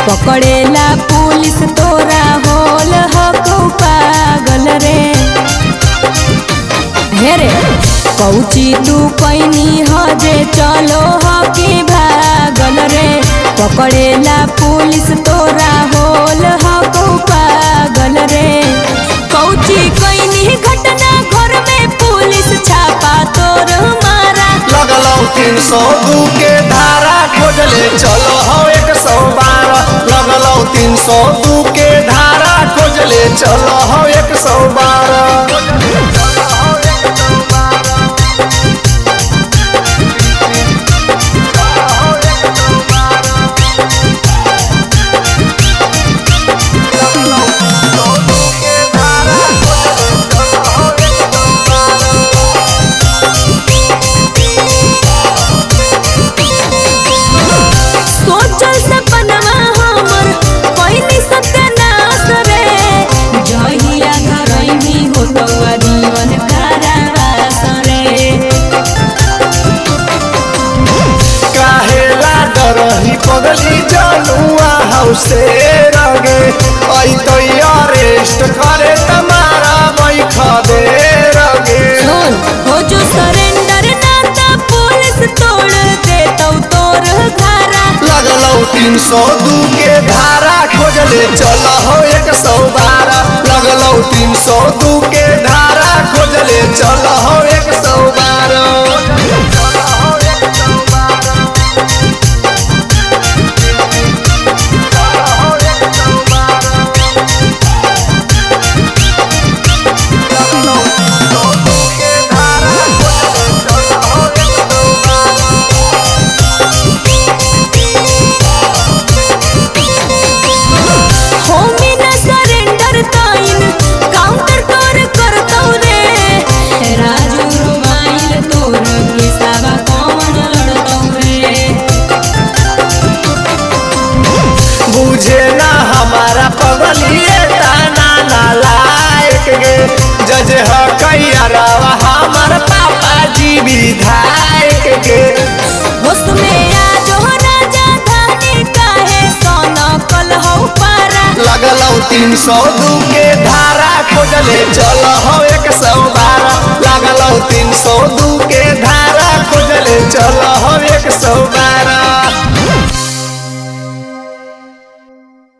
पकड़ेला पुलिस तोरा होल हको पागल रे। हे रे कौची तू कैनी हजे चलो हकी भागल रे। पकड़ेला पुलिस तोरा होल हको पागल रे। कौची कैनी घटना घर में पुलिस छापा तोर मारा। लगलो 302 के धारा खोजले चलो हो 112। लगलो 302 के धारा खोजले चलो हो 112। पगली जनुआ हौसे रगे आई तो अरेस्ट करे तुम्हारा बैठा दे रगे। हो जो सरेंडर ना ता पुलिस तोड़ दे तो तोर घरा। लगलो 302 के धारा खोजले चलो हो 112। लगलो 302 के धारा खोजले चलो हो 112। बुझे ना हमारा पगलिए ताना ना लायक गे। जज हकैयारवा हमार पापा जी विधायक गे। उसमें आज हो राजा धानी काहे सोना कल हो पारा। लगलो 302 के धारा खोजले चलो